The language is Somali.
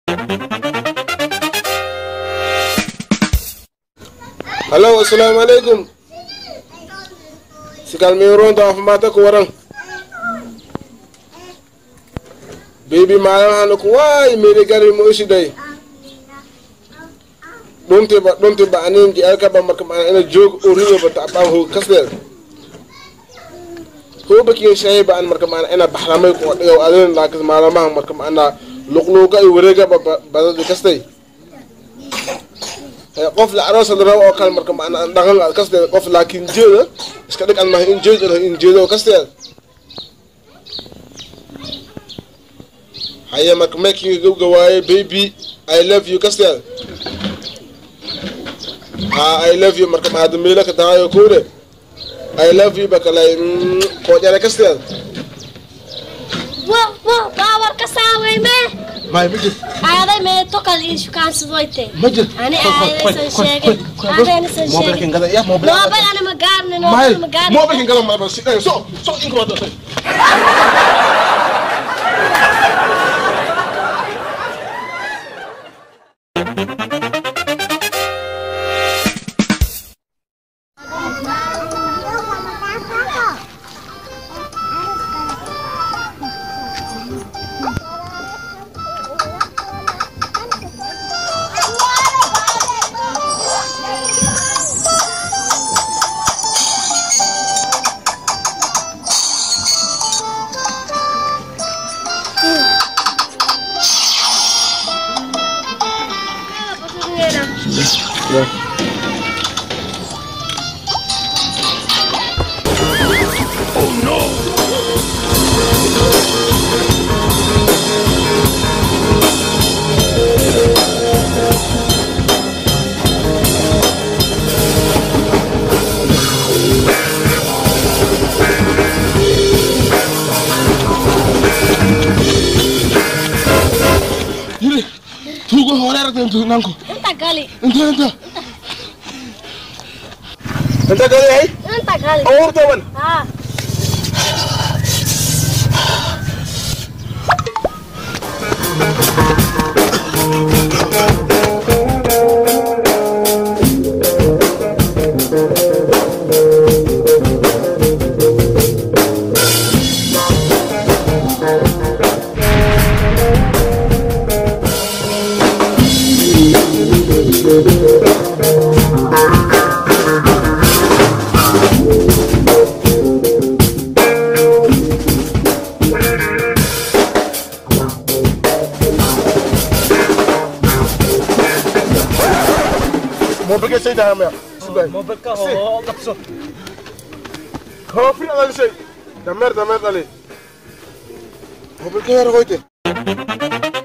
Halo, assalamualaikum. Si kalmi ronto afmata ko warang. Baby malam hanu ko way mere gari mo usiday. Donte ba anin di alka ba marka ina jog uriyo ba ta ban ho kasdel. Ko ba ki shay ba an marka ina bahramay ko daw alin la kas malama marka ana luqluqa ay wareega ba da kastay. qof la aroos la rabo kal marka ana dhaqan kasdel qof laakiin jeeda iska dhig an ma in jeedo kasdel. I am making you go away, baby. I love you, Castel. I love you, Marka Madamila Katayo Kure. I love you, Bakalay. Kojara Castel. Whoa, Power Casawe, man. My biggest. I made Tokal issue cancer voite. Major. And I shake. Mobile can gather. Yeah, mobile. I'm a garden. Mobile can gather my so incredible. Yeah. Oh no! Yuri, tugo horar tentu nangko. Entah kali. Entah kali, hey? Entah kali. Oh, teman. Ah. Mobil ke saya dah ambil. Mobil ka ho lakso. Kopi ala saya. Damer tali. Mobil ke harus hoite.